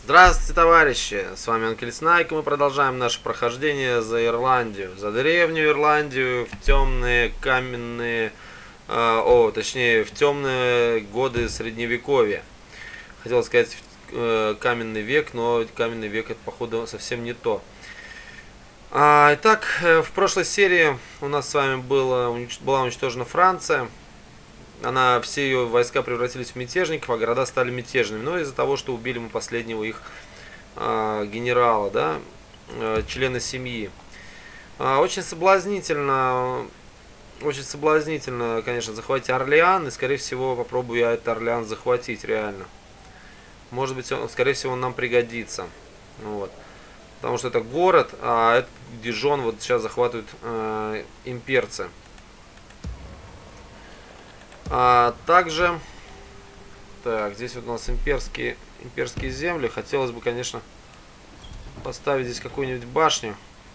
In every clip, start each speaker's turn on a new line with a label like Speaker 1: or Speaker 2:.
Speaker 1: Здравствуйте, товарищи! С вами Анкель Снайк, и мы продолжаем наше прохождение за Ирландию. За древнюю Ирландию в темные каменные... точнее, в темные годы Средневековья. Хотел сказать каменный век, но каменный век это, походу, совсем не то. Итак, в прошлой серии у нас с вами была уничтожена Франция. Все ее войска превратились в мятежников, а города стали мятежными. Но из-за того, что убили мы последнего их генерала, да, члена семьи. Очень соблазнительно, конечно, захватить Орлеан. И, скорее всего, попробую я этот Орлеан захватить, реально. Может быть, скорее всего, он нам пригодится. Вот. Потому что это город, а этот Дижон вот сейчас захватывают имперцы. Также, так, здесь вот у нас имперские земли. Хотелось бы, конечно, поставить здесь какую-нибудь башню.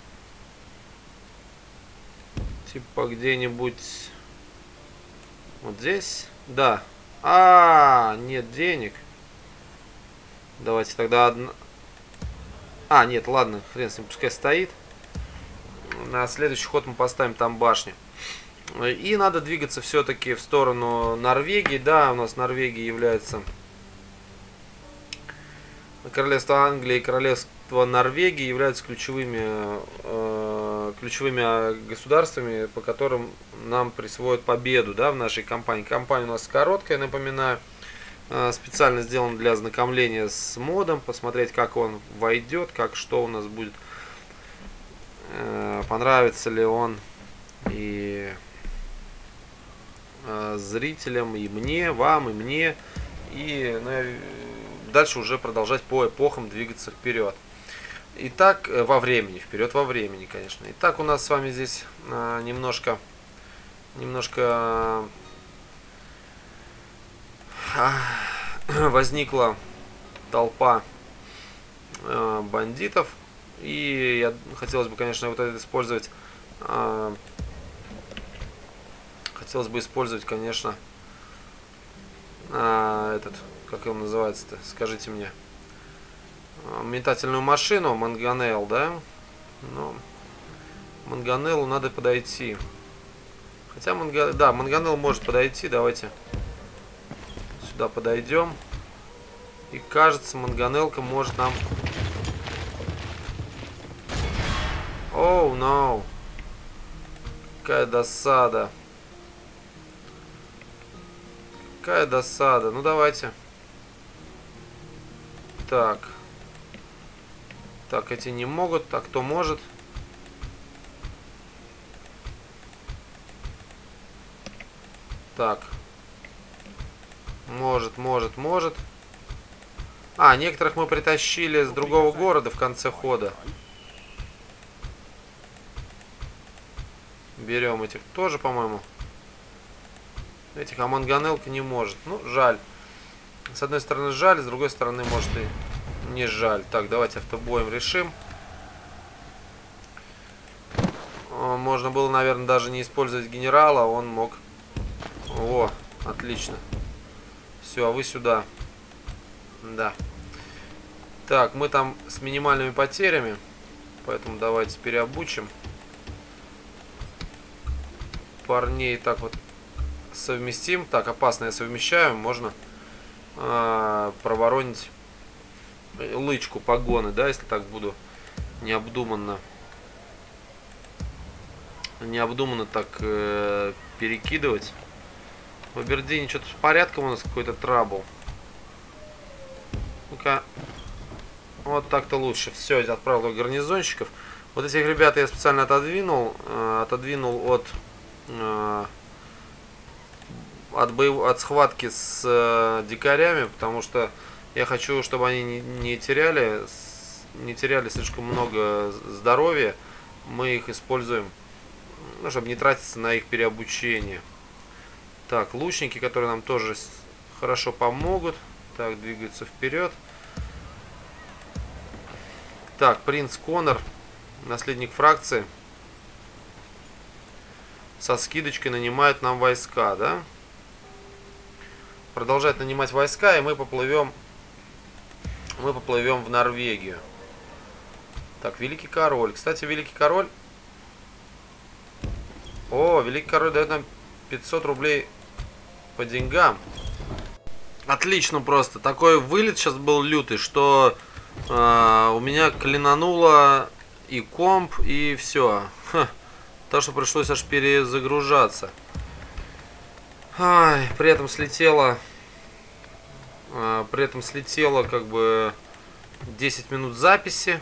Speaker 1: Типа где-нибудь вот здесь. Да. Нет денег. Давайте тогда одна... нет, ладно, хрен с ним, пускай стоит. На следующий ход мы поставим там башню. И надо двигаться все-таки в сторону Норвегии. Да, у нас Норвегия является... Королевство Англии и Королевство Норвегии являются ключевыми государствами, по которым нам присвоят победу, да, в нашей кампании. Кампания у нас короткая, напоминаю. Специально сделана для ознакомления с модом. Посмотреть, как он войдет, что у нас будет. Понравится ли он и... зрителям, и мне, вам, и мне, и дальше уже продолжать по эпохам двигаться вперед. Итак, вперед во времени, конечно. Итак, у нас с вами здесь немножко возникла толпа бандитов, и хотелось бы, конечно, вот это использовать. Хотелось бы использовать, конечно, как он называется-то, скажите мне, метательную машину, Манганел, да? Но Манганелу надо подойти. Хотя Манганел может подойти, давайте сюда подойдем. И кажется, Манганелка может нам... Оу, no. Какая досада. Какая досада. Ну давайте. Так, эти не могут. Так, кто может? Так. Может. Некоторых мы притащили с другого города в конце хода. Берем этих тоже, по-моему. Этих Манганелка не может. Ну, жаль. С одной стороны жаль, с другой стороны, может, и не жаль. Так, давайте автобоем решим. Можно было, наверное, даже не использовать генерала. Он мог... О, отлично. Все, а вы сюда. Да. Так, мы там с минимальными потерями. Поэтому давайте переобучим парней. Так вот совместим. Так, опасное совмещаем. Можно проворонить лычку погоны, да, если так буду необдуманно так перекидывать. В Абердине что-то с порядком у нас какой-то трабл. Ну-ка. Вот так-то лучше. Все, я отправил гарнизонщиков. Вот этих ребят я специально отодвинул от схватки с дикарями, потому что я хочу, чтобы они не теряли слишком много здоровья. Мы их используем, чтобы не тратиться на их переобучение. Так, лучники, которые нам тоже хорошо помогут. Так, двигаются вперед. Так, принц Конор, наследник фракции, со скидочкой нанимает нам войска, да? Продолжать нанимать войска, и мы поплывем мы поплывем в Норвегию. Так, Великий Король. Кстати, Великий Король... О, Великий Король дает нам 500 рублей по деньгам. Отлично просто. Такой вылет сейчас был лютый, что у меня клинануло и комп, и все. То, что пришлось аж перезагружаться. Ай, при этом слетело как бы 10 минут записи.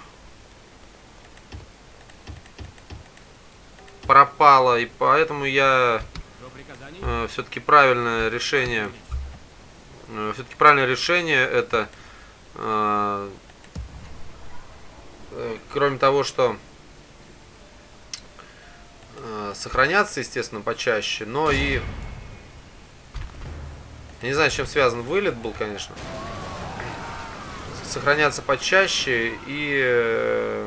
Speaker 1: Пропало, и поэтому я все-таки правильное решение это, кроме того, что сохраняться, естественно, почаще, но и я не знаю, с чем связан вылет был, конечно. Сохраняться почаще и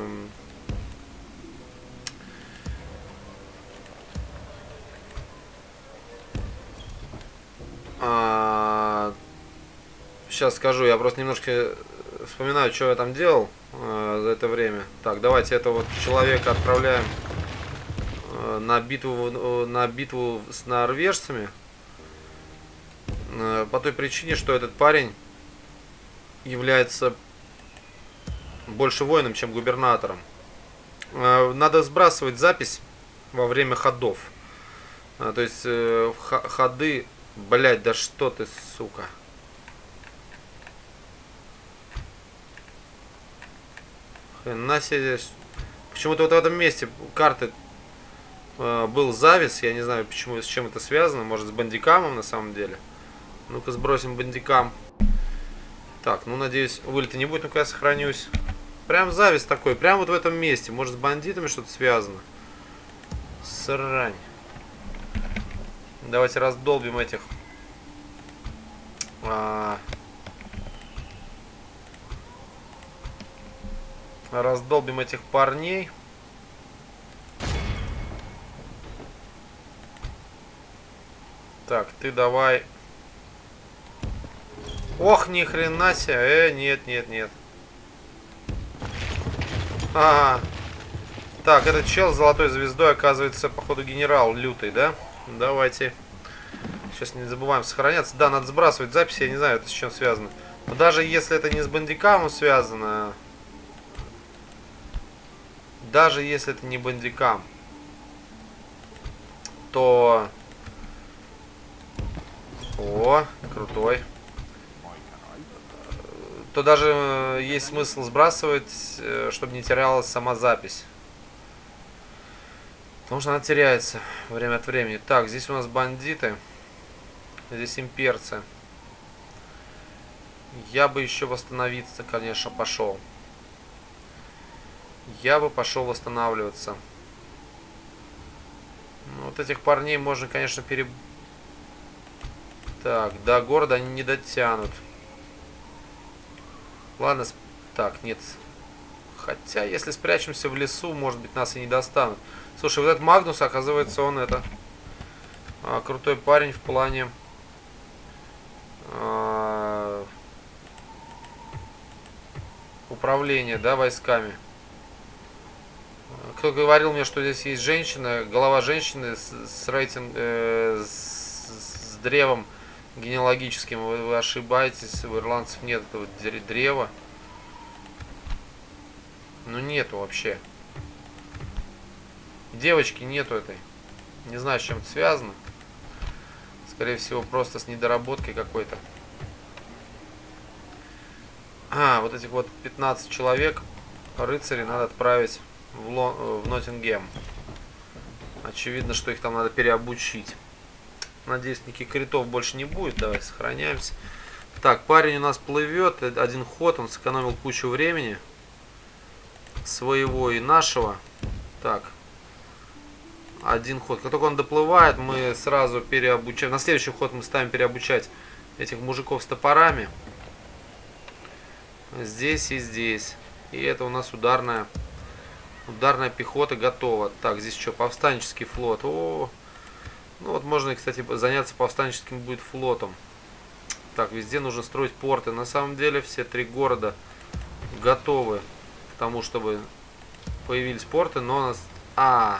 Speaker 1: сейчас скажу, я просто немножко вспоминаю, что я там делал за это время. Так, давайте этого вот человека отправляем на битву с норвежцами. По той причине, что этот парень является больше воином, чем губернатором. Надо сбрасывать запись во время ходов. То есть ходы... Блять, да что ты, сука. Хрена себе. Почему-то вот в этом месте карты был завис. Я не знаю, почему, с чем это связано. Может, с бандикамом на самом деле. Ну-ка, сбросим бандикам. Так, ну, надеюсь, вылета не будет. Ну-ка, я сохранюсь. Прям завис такой. Прям вот в этом месте. Может, с бандитами что-то связано. Срань. Давайте раздолбим этих. Раздолбим этих парней. Так, ты давай. Ох, ни хрена себе. Нет, нет, нет. Так, этот чел с золотой звездой, оказывается, походу, генерал лютый, да? Давайте. Сейчас не забываем сохраняться. Да, надо сбрасывать записи, я не знаю, это с чем связано. Но даже если это не с бандикамом связано... Даже если это не бандикам, то... О, крутой. То даже есть смысл сбрасывать, чтобы не терялась сама запись. Потому что она теряется время от времени. Так, здесь у нас бандиты. Здесь имперцы. Я бы еще восстановиться, конечно, пошел. Я бы пошел восстанавливаться. Ну, вот этих парней можно, конечно, Так, до города они не дотянут. Ладно, так, нет. Хотя, если спрячемся в лесу, может быть, нас и не достанут. Слушай, вот этот Магнус, оказывается, он это... крутой парень в плане... управления, да, войсками. Кто говорил мне, что здесь есть женщина, голова женщины с с древом генеалогическим. Вы ошибаетесь, у ирландцев нет этого древа. Ну нету вообще. Девочки нету этой. Не знаю, с чем это связано. Скорее всего, просто с недоработкой какой-то. Вот этих вот 15 человек, рыцарей, надо отправить в Ноттингем. Очевидно, что их там надо переобучить. Надеюсь, никаких критов больше не будет. Давай сохраняемся. Так, парень у нас плывет. Один ход, он сэкономил кучу времени. Своего и нашего. Так. Один ход. Как только он доплывает, мы сразу переобучаем. На следующий ход мы ставим переобучать этих мужиков с топорами. Здесь и здесь. И это у нас ударная пехота готова. Так, здесь что, повстанческий флот. О, ну вот можно, кстати, заняться повстанческим будет флотом. Так, везде нужно строить порты. На самом деле все 3 города готовы к тому, чтобы появились порты, но у нас...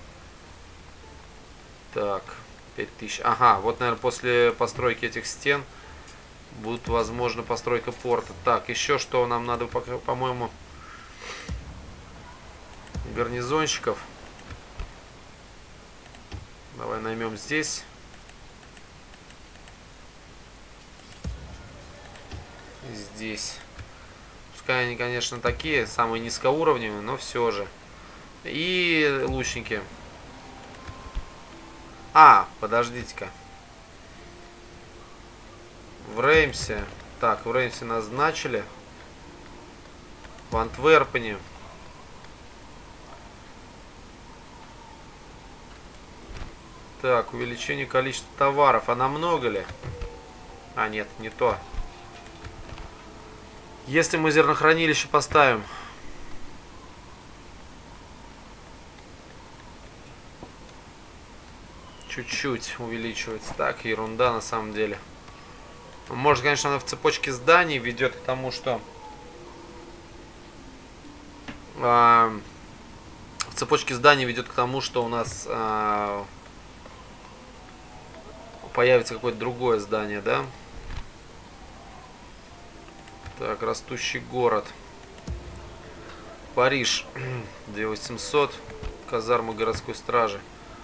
Speaker 1: Так, 5000. Ага, вот, наверное, после постройки этих стен будет, возможно, постройка порта. Так, еще что нам надо, по-моему, гарнизонщиков. Давай наймем здесь. И здесь. Пускай они, конечно, такие, самые низкоуровневые, но все же. И лучники. Подождите-ка. В Реймсе. Так, в Реймсе назначили. В Антверпене. Так, увеличение количества товаров. А намного ли? Нет, не то. Если мы зернохранилище поставим. Чуть-чуть увеличивается. Так, ерунда на самом деле. Может, конечно, она в цепочке зданий ведет к тому, что... в цепочке зданий ведет к тому, что у нас появится какое-то другое здание, да? Так, растущий город. Париж. 2800. Казармы городской стражи.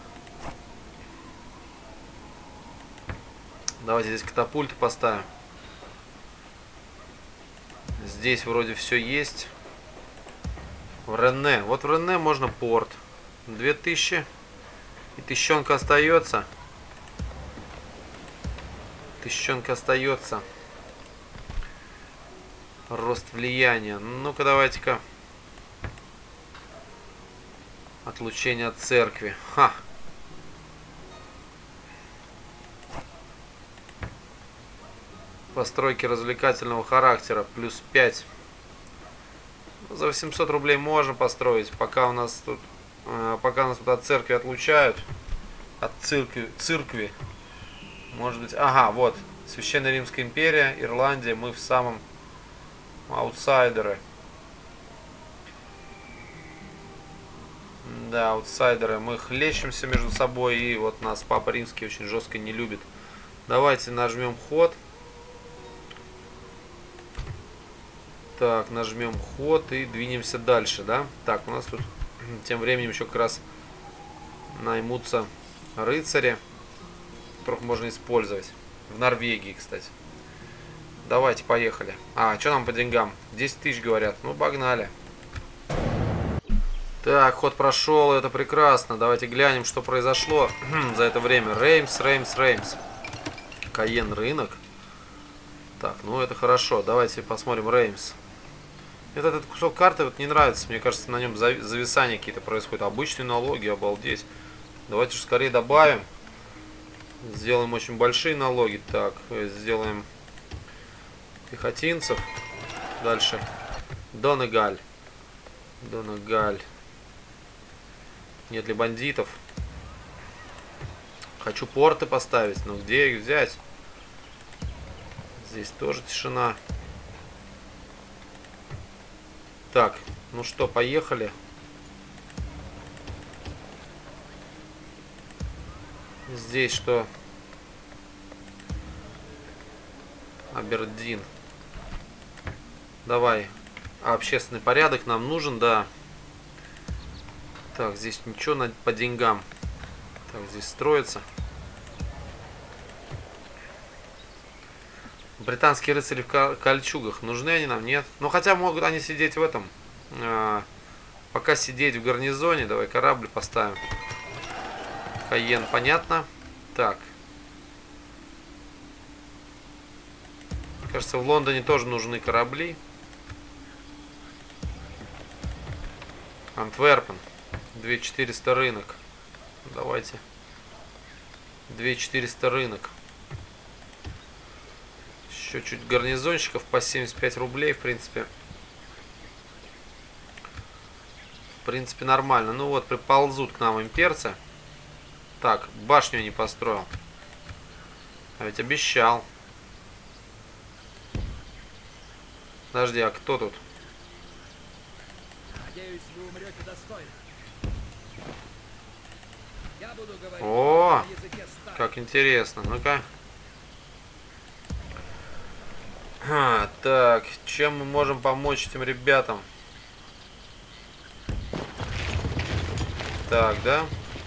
Speaker 1: Давайте здесь катапульты поставим. Здесь вроде все есть. В Ренне. Вот в Ренне можно порт. 2000. И тысячонка остается. Тысячонка остается. Рост влияния. Ну-ка, давайте-ка. Отлучение от церкви. Ха. Постройки развлекательного характера. Плюс 5. За 800 рублей можно построить. Пока нас тут от церкви отлучают. От церкви. Может быть. Ага, вот. Священная Римская империя, Ирландия. Мы в самом аутсайдеры. Да, аутсайдеры. Мы хлещемся между собой. И вот нас Папа Римский очень жестко не любит. Давайте нажмем ход. Так, нажмем ход и двинемся дальше, да? Так, у нас тут тем временем еще как раз наймутся рыцари, которых можно использовать. В Норвегии, кстати. Давайте, поехали. Что нам по деньгам? 10 тысяч говорят. Ну, погнали. Так, ход прошел, это прекрасно. Давайте глянем, что произошло за это время. Реймс. Каен рынок. Так, ну это хорошо. Давайте посмотрим Реймс. Этот кусок карты вот не нравится. Мне кажется, на нем зависания какие-то происходят. Обычные налоги, обалдеть. Давайте же скорее добавим. Сделаем очень большие налоги. Так, сделаем пехотинцев. Дальше. Донегаль. Нет ли бандитов? Хочу порты поставить. Но где их взять? Здесь тоже тишина. Так, ну что, поехали. Здесь что? Абердин. Давай. Общественный порядок нам нужен, да. Так, здесь ничего по деньгам. Так, здесь строится. Британские рыцари в кольчугах. Нужны они нам? Нет. Ну, хотя могут они сидеть в этом. Пока сидеть в гарнизоне. Давай корабль поставим. Каен, понятно. Так. Кажется, в Лондоне тоже нужны корабли. Антверпен. 2400 рынок. Давайте. 2400 рынок. Еще чуть гарнизонщиков по 75 рублей, в принципе. В принципе, нормально. Ну вот, приползут к нам имперцы. Так, башню я не построил. А ведь обещал. Подожди, а кто тут?
Speaker 2: Надеюсь, вы умрете достойно. Я буду говорить
Speaker 1: О,
Speaker 2: на языке стаи.
Speaker 1: как интересно. Ну-ка. Так, чем мы можем помочь этим ребятам? Так, да?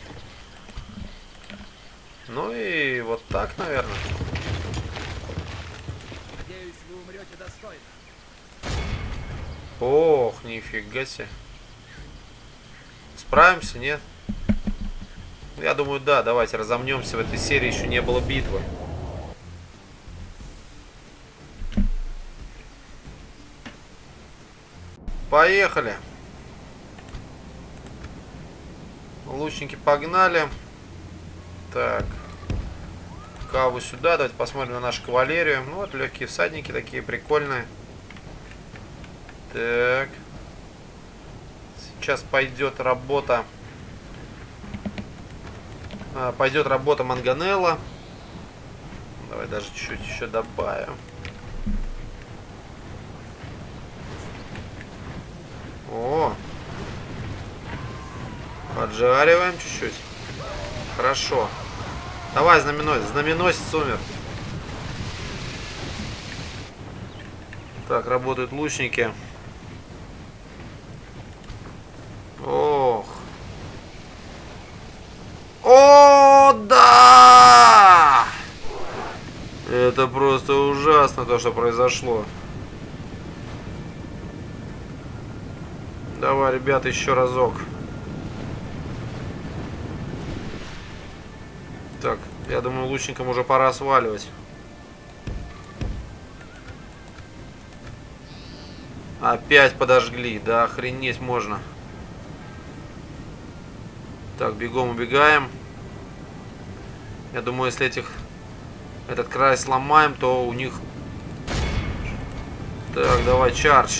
Speaker 1: Ну и вот так, наверное.
Speaker 2: Надеюсь, вы умрете достойно.
Speaker 1: Ох, нифига себе. Справимся, нет? Я думаю, да. Давайте разомнемся. В этой серии еще не было битвы. Поехали. Лучники погнали. Так. Каву сюда. Давайте посмотрим на нашу кавалерию. Ну вот, легкие всадники такие прикольные. Так. Сейчас пойдет работа. Пойдет работа Манганелла. Давай даже чуть-чуть еще добавим. О! Поджариваем чуть-чуть. Хорошо. Давай, знаменосец. Знаменосец умер. Так, работают лучники. Ох. О, да! Это просто ужасно, то, что произошло. Давай, ребята, еще разок. Так, я думаю, лучникам уже пора сваливать. Опять подожгли, да охренеть можно. Так, бегом убегаем. Я думаю, если этот край сломаем, то у них... Так, давай, чардж.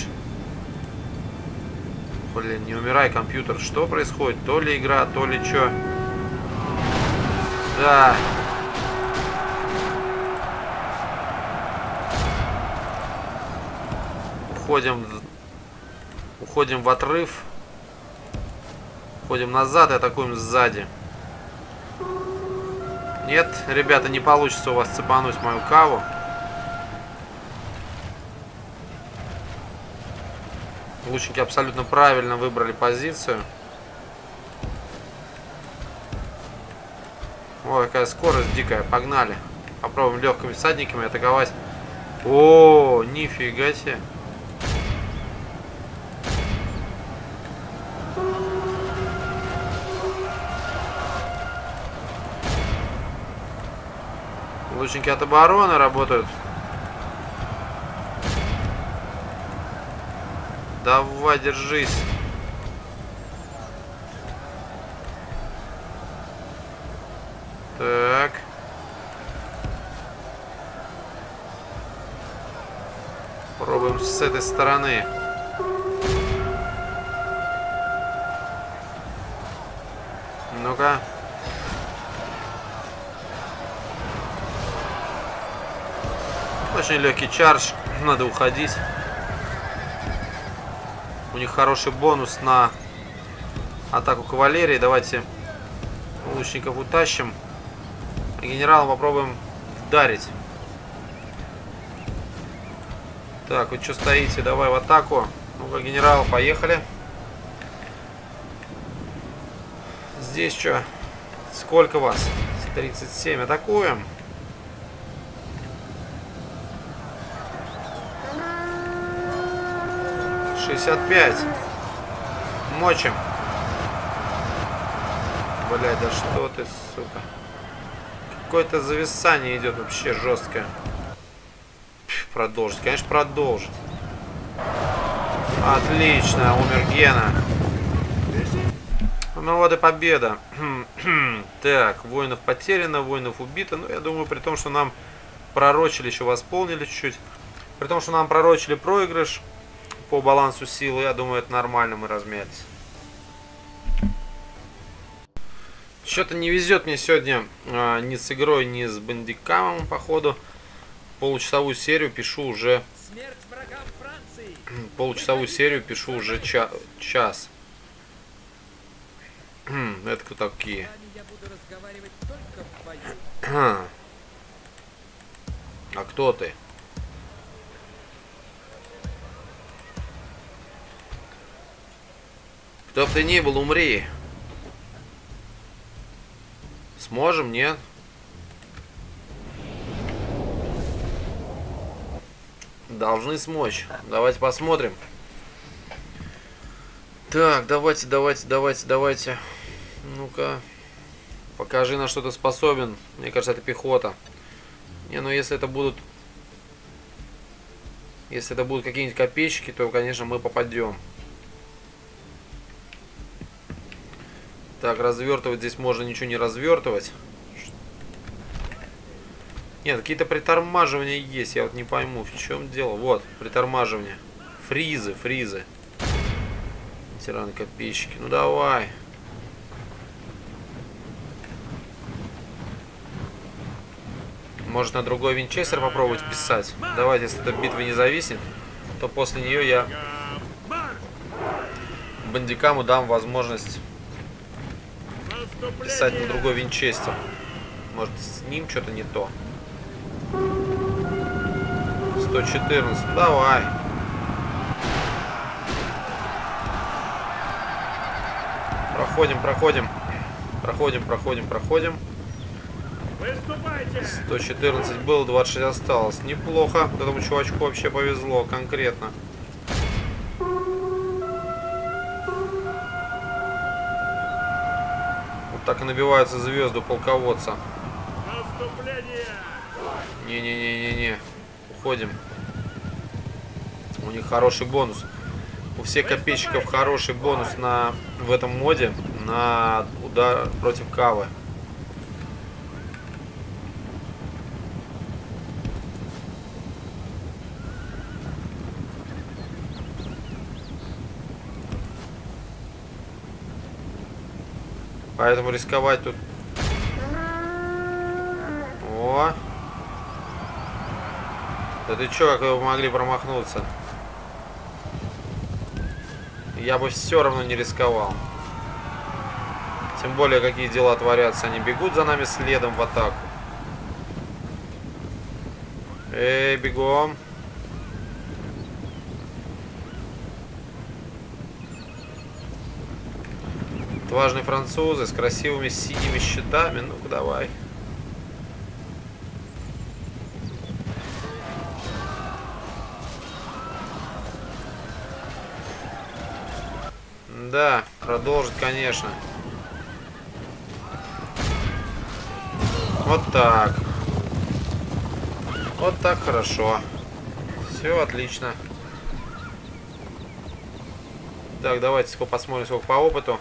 Speaker 1: Блин, не умирай, компьютер. Что происходит? То ли игра, то ли что? Да. Уходим в отрыв. Уходим назад и атакуем сзади. Нет, ребята, не получится у вас цепануть мою каву. Лучники абсолютно правильно выбрали позицию. Ой, какая скорость дикая. Погнали. Попробуем легкими всадниками атаковать. О, нифига себе. Лучники от обороны работают. Давай, держись. Так. Пробуем с этой стороны. Ну-ка. Очень легкий чардж. Надо уходить. У них хороший бонус на атаку кавалерии. Давайте лучников утащим. И генерала попробуем вдарить. Так, вы что стоите? Давай в атаку. Ну-ка, генерал, поехали. Здесь что? Сколько вас? 37. Атакуем. — 65. Мочим. Блядь, да что ты, сука. Какое-то зависание идет вообще жесткое. Продолжить, конечно, продолжить. Отлично, умер Гена. Ну вот и победа. Так, воинов потеряно, воинов убито. Ну, я думаю, при том, что нам пророчили, еще восполнили чуть-чуть. При том, что нам пророчили проигрыш по балансу силы, я думаю, это нормально, мы размялись. Что-то не везет мне сегодня ни с игрой, ни с бандикамом, походу. Получасовую серию пишу уже
Speaker 2: Смерть врагам Франции!
Speaker 1: Получасовую серию пишу уже час. Это кто такие?
Speaker 2: С вами я буду разговаривать только в бою.
Speaker 1: А кто ты? Кто бы ты ни был, умри. Сможем, нет? Должны смочь. Давайте посмотрим. Так, давайте. Ну-ка. Покажи, на что ты способен. Мне кажется, это пехота. Не, ну если это будут... Если это будут какие-нибудь копейщики, то, конечно, мы попадем. Так, развертывать здесь можно ничего не развертывать. Нет, какие-то притормаживания есть. Я вот не пойму, в чем дело. Вот, притормаживание. Фризы. Тираны-копейщики. Ну давай. Может, на другой винчестер попробовать писать? Давайте, если эта битва не зависит, то после нее я бандикаму дам возможность писать на другой винчестер. Может, с ним что-то не то. 114. Давай. Проходим. 114 было, 26 осталось. Неплохо. Этому чувачку вообще повезло конкретно. Вот так и набиваются звезды полководца. Не. Уходим. У них хороший бонус. У всех копейщиков хороший бонус в этом моде на удар против кавы. Поэтому рисковать тут... О! Да ты чё, как вы могли промахнуться? Я бы все равно не рисковал. Тем более, какие дела творятся. Они бегут за нами следом в атаку. Эй, бегом. Отважные французы с красивыми синими щитами. Ну-ка, давай. Да, продолжит, конечно. Вот так. Вот так хорошо. Все отлично. Так, давайте посмотрим, сколько по опыту.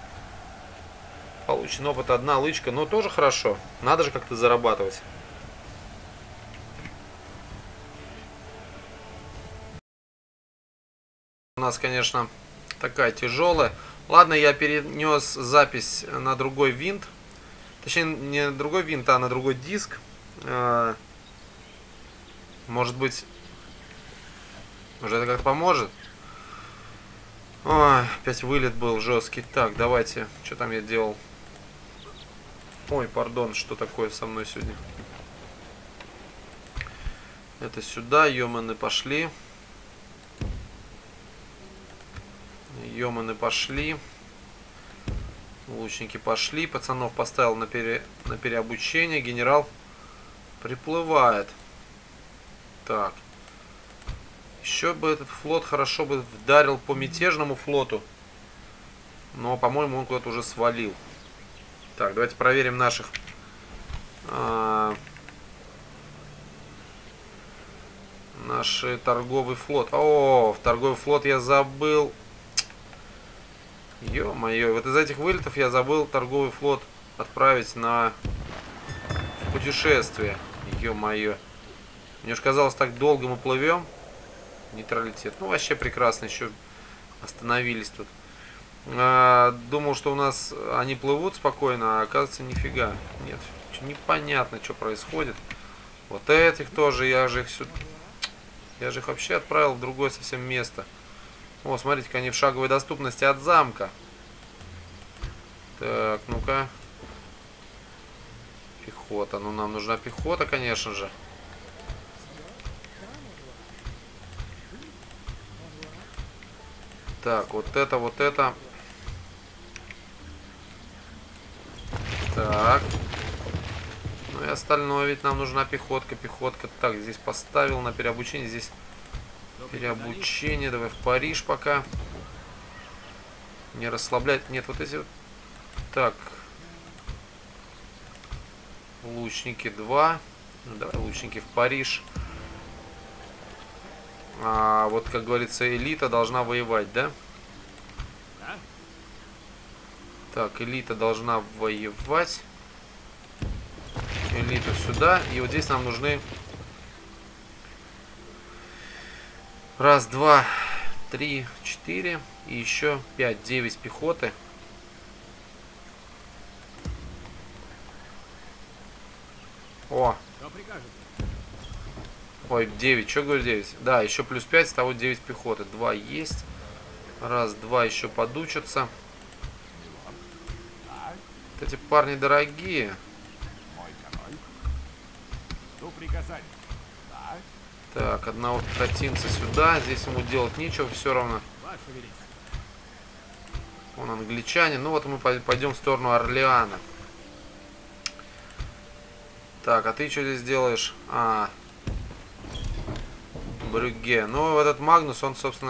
Speaker 1: Получен опыт 1 лычка, но тоже хорошо. Надо же как-то зарабатывать. У нас, конечно, такая тяжелая. Ладно, я перенес запись на другой винт. Точнее, не на другой винт, а на другой диск. Может быть, уже это как-то поможет. Ой, опять вылет был жесткий. Так, давайте. Что там я делал? Ой, пардон, что такое со мной сегодня? Это сюда, ёманы пошли. Ёманы пошли. Лучники пошли. Пацанов поставил на переобучение. Генерал приплывает. Так. Еще бы этот флот хорошо бы вдарил по мятежному флоту. Но, по-моему, он куда-то уже свалил. Так, давайте проверим наших... Наш торговый флот. О, в торговый флот я забыл. Ё-моё, вот из этих вылетов я забыл торговый флот отправить на путешествие. Ё-моё. Мне уж казалось, так долго мы плывем. Нейтралитет. Ну, вообще прекрасно. Еще остановились тут. Думал, что у нас они плывут спокойно, а оказывается нифига. Нет, непонятно, что происходит. Вот этих тоже, я же их сюда... Я же их вообще отправил в другое совсем место. О, смотрите-ка, они в шаговой доступности от замка. Так, ну-ка. Пехота. Ну, нам нужна пехота, конечно же. Так, вот это, вот это. Так. Ну и остальное, ведь нам нужна пехотка. Пехотка. Так, здесь поставил на переобучение. Здесь переобучение. Давай в Париж пока. Не расслаблять. Нет, вот эти вот. Так. Лучники 2. Ну, давай лучники в Париж. А вот, как говорится, элита должна воевать, да? Так, элита должна воевать. Элиту сюда. И вот здесь нам нужны... Раз, два, три, 4. И еще 5, 9 пехоты. О! Ой, 9. Что говорю 9? Да, еще плюс 5, того 9 пехоты. 2 есть. Раз, два еще подучатся. Вот эти парни дорогие. Так, одного пехотинца сюда. Здесь ему делать нечего, все равно. Он англичанин. Ну вот мы пойдем в сторону Орлеана. Так, а ты что здесь делаешь? А, Брюгге. Ну, этот Магнус, он, собственно,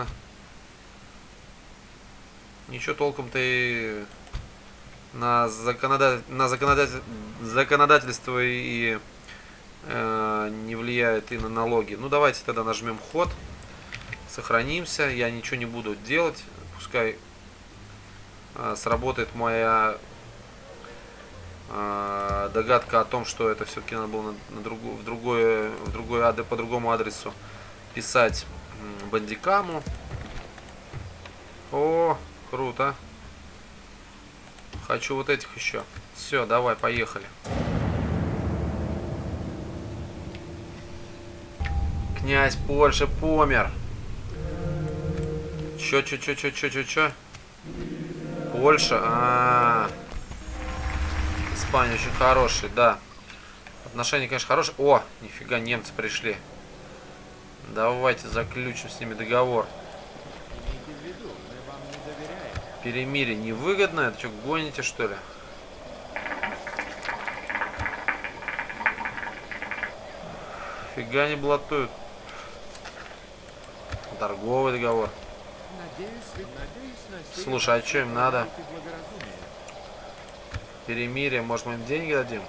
Speaker 1: ничего толком-то и на законодательство и не влияет, и на налоги. Ну, давайте тогда нажмем ход. Сохранимся. Я ничего не буду делать. Пускай сработает моя догадка о том, что это все-таки надо было по другому адресу писать Бандикаму. О, круто. Хочу вот этих еще. Все, давай, поехали. Князь Польши помер. Чё? Польша? Испания очень хороший, да. Отношения, конечно, хорошие. О, нифига, немцы пришли. Давайте заключим с ними договор. Перемирие невыгодно? Это что, гоните, что ли? Фига не блатуют. Торговый договор. Слушай, а что им надо? Перемирие, может, мы им деньги дадим?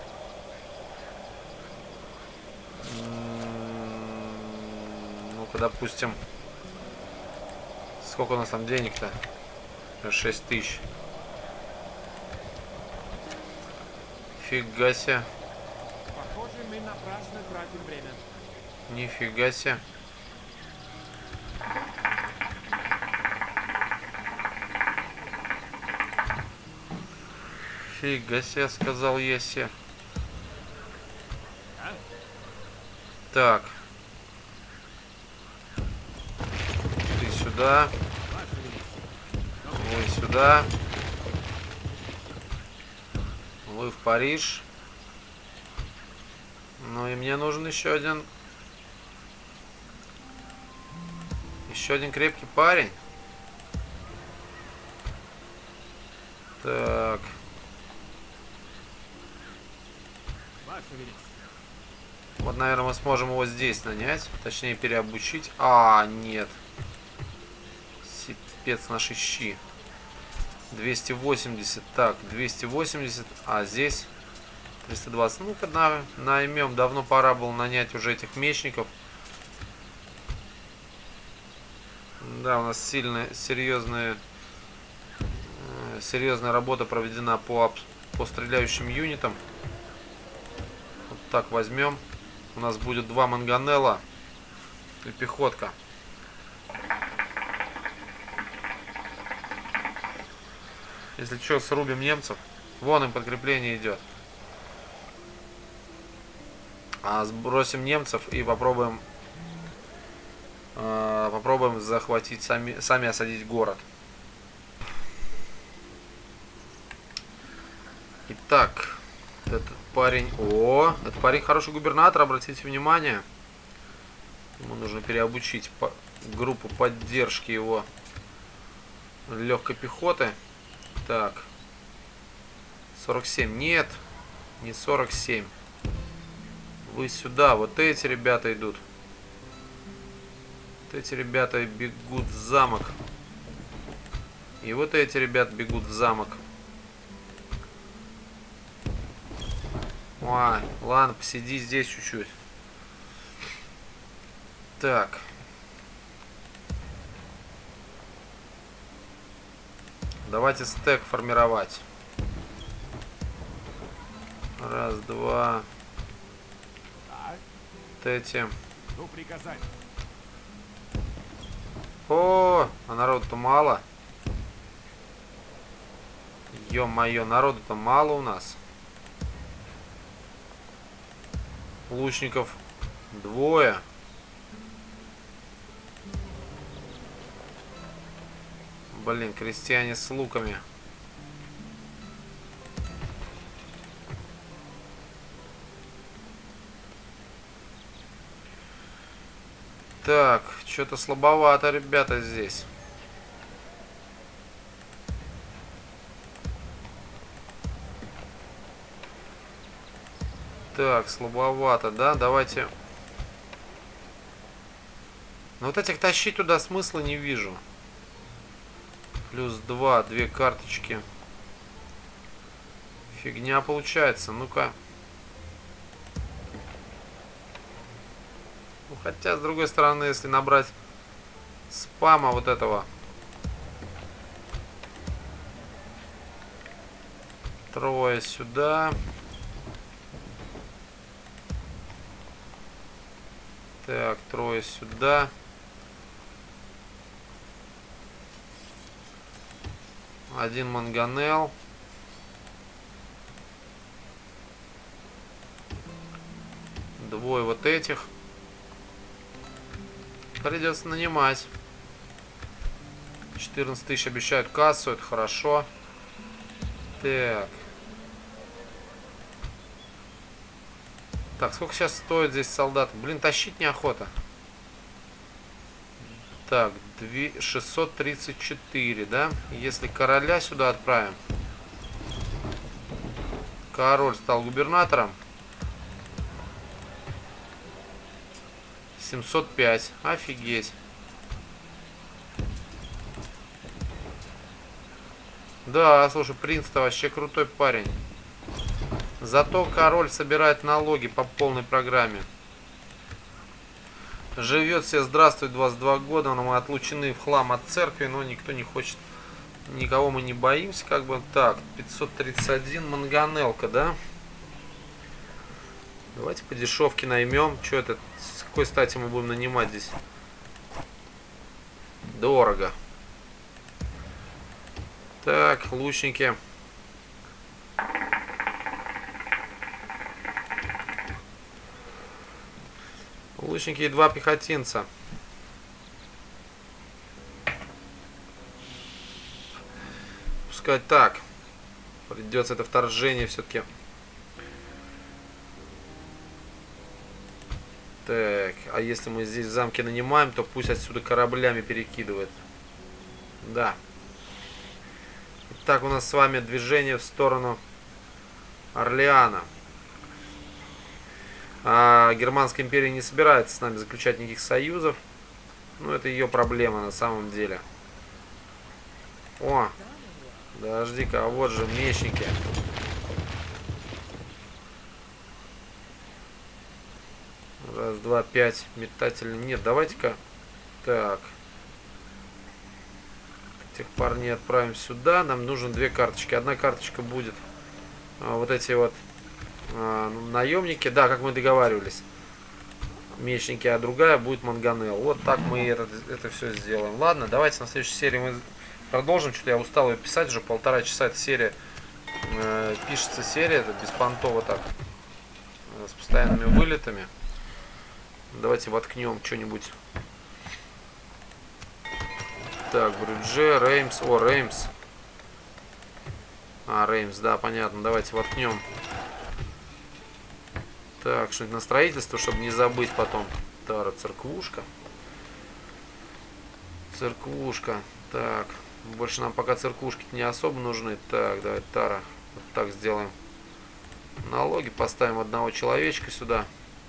Speaker 1: Ну-ка, допустим. Сколько у нас там денег-то? 6 тысяч. Фига себе.
Speaker 2: Похоже, мы напрасно тратим время.
Speaker 1: Нифига себе. Фига себе, сказал я себе. Так. Ты сюда. Вы сюда. Вы в Париж. Ну и мне нужен еще один крепкий парень. Так. Вот, наверное, мы сможем его здесь нанять. Точнее, переобучить. А, нет. Спец наши щи. 280. Так, 280. А здесь 320. Ну-ка, наймем. Давно пора было нанять уже этих мечников. Да, у нас серьезная работа проведена по стреляющим юнитам. Вот так возьмем. У нас будет 2 манганелла и пехотка. Если что, срубим немцев. Вон им подкрепление идет. А сбросим немцев и попробуем Попробуем захватить, сами осадить город. Итак, этот парень... О, этот парень хороший губернатор, обратите внимание. Ему нужно переобучить группу поддержки его легкой пехоты. Так. 47. Нет, не 47. Вы сюда. Вот эти ребята идут. Вот эти ребята бегут в замок. И вот эти ребята бегут в замок. Ой, ладно, посиди здесь чуть-чуть. Так. Давайте стек формировать. Раз, два. Вот эти.
Speaker 3: Ну, приказать.
Speaker 1: О, а народу-то мало. Ё-моё, народу-то мало у нас. Лучников двое. Блин, крестьяне с луками. Так, что-то слабовато, ребята, здесь. Так, слабовато, да? Давайте. Но вот этих тащить туда смысла не вижу. Плюс 2, 2 карточки. Фигня получается. Ну-ка. Ну, хотя, с другой стороны, если набрать спама вот этого. Трое сюда. Так, трое сюда. Один манганел. Двое вот этих. Придется нанимать. 14 тысяч обещают кассу, это хорошо. Так. Так, сколько сейчас стоит здесь солдат? Блин, тащить неохота. Так, 634, да? Если короля сюда отправим. Король стал губернатором. 705. Офигеть. Да, слушай, принц-то вообще крутой парень. Зато король собирает налоги по полной программе. Живет себе, здравствует, 22 года, но мы отлучены в хлам от церкви, но никто не хочет, никого мы не боимся, как бы. Так, 531, манганелка, да? Давайте по дешевке наймем. Что это, с какой стати мы будем нанимать здесь? Дорого. Так, лучники. Лучники и 2 пехотинца. Пускай так. Придется это вторжение все-таки. Так, а если мы здесь в замке нанимаем, то пусть отсюда кораблями перекидывает. Да. Итак, у нас с вами движение в сторону Орлеана. А Германская империя не собирается с нами заключать никаких союзов. Ну, это ее проблема на самом деле. О, подожди-ка, а вот же мечники. Раз, два, 5. Метатель. Нет, давайте-ка. Так. Этих парней отправим сюда. Нам нужно 2 карточки. Одна карточка будет вот эти вот наемники, да, как мы договаривались, мечники, а другая будет манганел. Вот так мы это все сделаем. Ладно, давайте на следующей серии мы продолжим. Что-то я устал ее писать, уже 1,5 часа эта серия пишется, серия, это беспонтово так, с постоянными вылетами. Давайте воткнем что-нибудь Так, Брюдже, Реймс. О, Реймс. А, Реймс, да, понятно. Давайте воткнем. Так, что-нибудь на строительство, чтобы не забыть потом. Тара, церквушка. Церквушка. Так, больше нам пока церквушки не особо нужны. Так, давай, Тара. Вот так сделаем. Налоги поставим одного человечка сюда.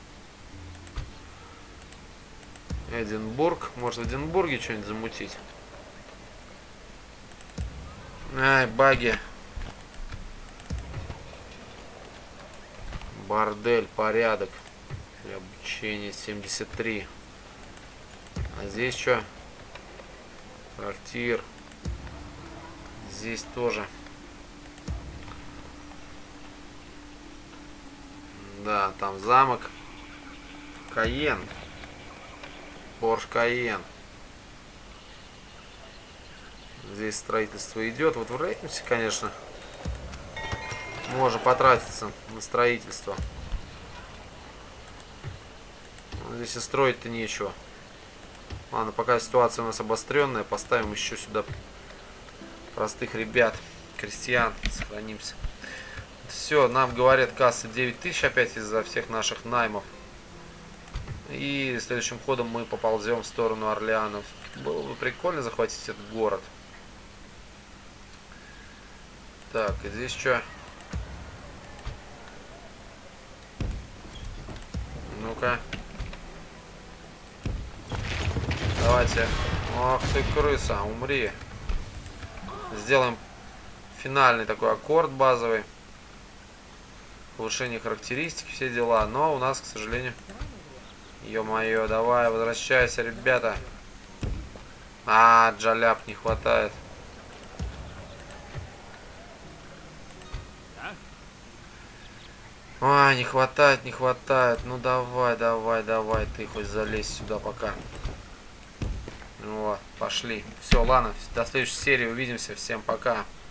Speaker 1: Эдинбург. Может, в Эдинбурге что-нибудь замутить? Ай, баги. Бордель, порядок. Для обучения 73. А здесь что? Трактир. Здесь тоже. Да, там замок. Кайен. Порш Кайен. Здесь строительство идет. Вот в Реймсе, конечно, можно потратиться на строительство. Но здесь и строить-то нечего. Ладно, пока ситуация у нас обостренная, поставим еще сюда простых ребят, крестьян, сохранимся. Все, нам говорят, касса 9000 опять из-за всех наших наймов. И следующим ходом мы поползем в сторону Орлеана. Было бы прикольно захватить этот город. Так, и здесь что? Ну-ка. Давайте. Ах ты, крыса, умри. Сделаем финальный такой аккорд базовый. Повышение характеристик, все дела. Но у нас, к сожалению... Ё-моё, давай, возвращайся, ребята. А, джаляп не хватает. Ой, не хватает, не хватает. Ну давай, давай, давай, ты хоть залезь сюда пока. Вот, пошли. Все, ладно, до следующей серии увидимся. Всем пока.